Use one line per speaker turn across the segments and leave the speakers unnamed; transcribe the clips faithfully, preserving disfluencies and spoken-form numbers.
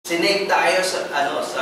Sinave tayo sa ano sa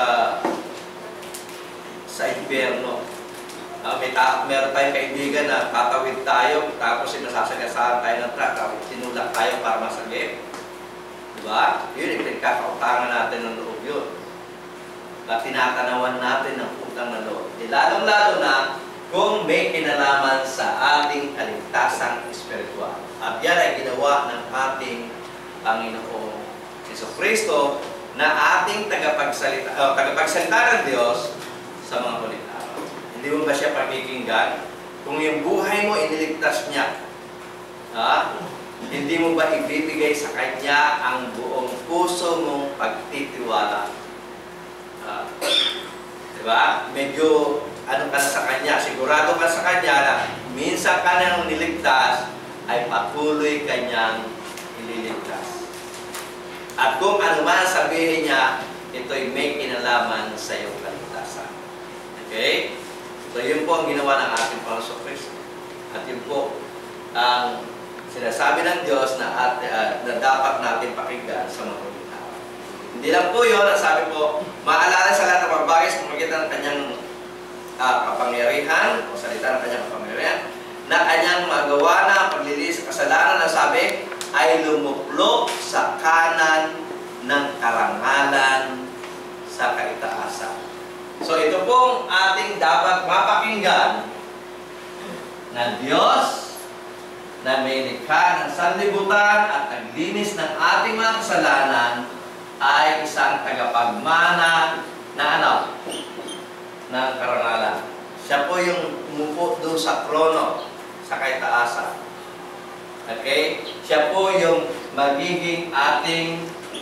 sa impyerno. Uh, may ta meron tayong kaibigan na tatawid tayo, tapos sinasasagasaan tayo ng truck, tapos tinulak tayo para masagip. Diba? Yun, ikakautangan natin ng loob yun. At tinatanawan natin ng utang na loob. E, lalong-lalo na kung may kinalaman sa ating kaligtasang espiritual. At yan ay ginawa ng ating Panginoong Jesucristo na ating tagapagsalita, uh, tagapagsalita ng Diyos sa mga huling araw. Hindi mo ba siya pakikinggan? Kung yung buhay mo, iniligtas niya. Ha? Hindi mo ba ibibigay sa Kanya ang buong puso mong pagtitiwala? Uh, diba? Medyo ano ka na sa Kanya, sigurado ka sa Kanya na minsan ka nang niligtas, ay patuloy Kanyang ililigtas. At kung ano man sabihin niya, ito'y may kinalaman sa iyong kaligtasan. Okay? So, yun po ang ginawa ng ating Panginoon Kristo. At yun po ang sinasabi ng Diyos na, at, uh, na dapat natin pakinggan sa mga huling araw. Hindi lang po yun, ang sabi po, maalala sa lahat ng mga bagay sa pamagitan ng kanyang uh, kapangyarihan, o salita ng kanyang kapangyarihan, na kanyang magawa na ang paglilis sa kasalanan na sabi, ay lumuplok sa kanan ng karangalan sa kaitaasan. So ito pong ating dapat mapakinggan na Diyos na may likha ng sanlibutan at naglinis ng ating mga kasalanan ay isang tagapagmana na ano? Ng karangalan. Siya po yung umupo doon sa trono sa kaitaasan. Okay? Siya po yung magiging ating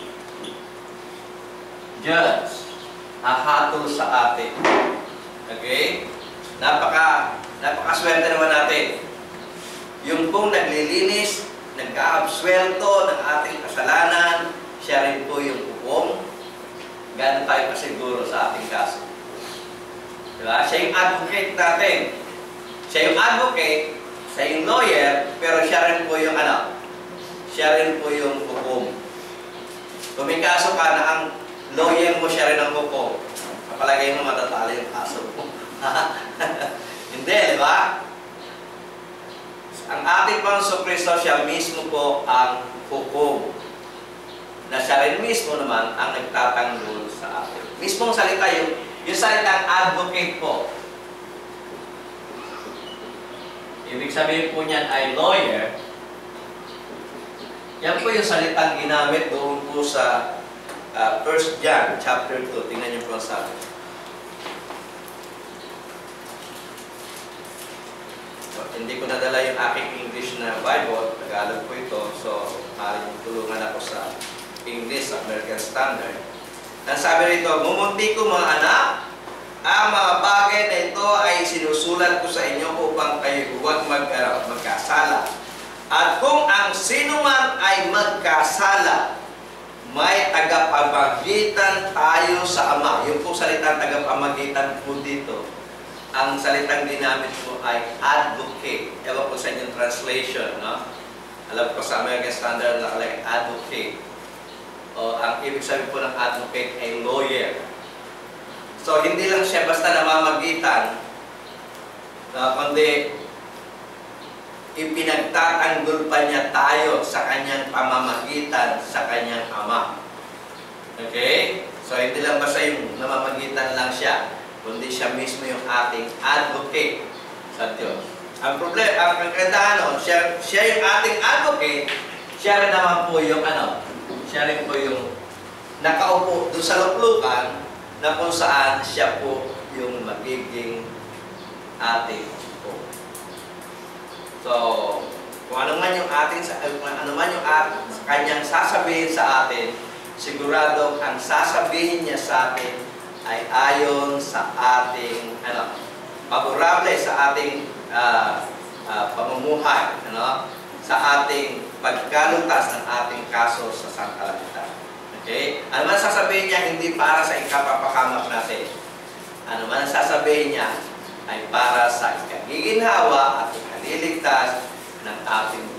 judge. Hahatol sa atin. Okay? Napaka, napakaswerte naman natin. Yung pong naglilinis, nag-aabswelto ng ating kasalanan, siya rin po yung hukom. Gano'n tayo kasiguro sa ating kaso. Diba? Siya yung advocate natin. Siya yung advocate, siya yung lawyer, pero siya rin po yung ano? Siya rin po yung hukom. Kung may kaso ka na ang lawyer mo, siya rin ang hukom, kapalagay mo matatalo yung kaso mo. Hindi, di ba? Ang ating Panginoon Kristo, siya mismo po ang hukom. Na siya rin mismo naman ang nagtatanggol sa atin. Mismong salita yung, yung salitang advocate po. Ibig sabihin po niyan ay lawyer. Yan po yung salitang ginamit doon po sa uh, First John chapter two. Tingnan niyo po ang sabi. So, hindi ko nadala yung aking English na Bible. Tagalog po ito. So, maaaring tulungan ako sa English, American Standard. Ang sabi rito, mumunti ko mga anak, ang mga bagay na ito ay sinusulat ko sa inyo upang kayo huwag mag, uh, magkasala. At kung ang sino man ay magkasala, may tagapamagitan tayo sa Ama. Yung po salitang tagapamagitan po dito. Ang salitang ginamit po ay advocate. Ewan po sa inyong translation, no? Alam ko sa American Standard nakalagay advocate. O ang ibig sabihin po ng advocate ay lawyer. So, hindi lang siya basta namamagitan, uh, kundi ipinagtatanggol pa niya tayo sa kanyang pamamagitan sa kanyang Ama. Okay? So, hindi lang basta yung namamagitan lang siya, kundi siya mismo yung ating advocate sa Diyos. Ang problema, ang kagandahan, no, siya, siya yung ating advocate, siya rin naman po yung ano, siya rin po yung nakaupo doon sa luklukan na kung saan siya po yung magiging ating po. So, kung ano man yung ating, kung ano man yung at, kanyang sasabihin sa atin, sigurado ang sasabihin niya sa atin ay ayon sa ating, ano, favorable sa ating uh, uh, pamumuhay, ano, sa ating pagkalutas ng ating kaso sa sangkalagitan. Okay? Ano man sasabihin niya, hindi para sa ikapapakamap natin. Ano man sasabihin niya, ay para sa ikagiginhawa at ikaliligtas ng ating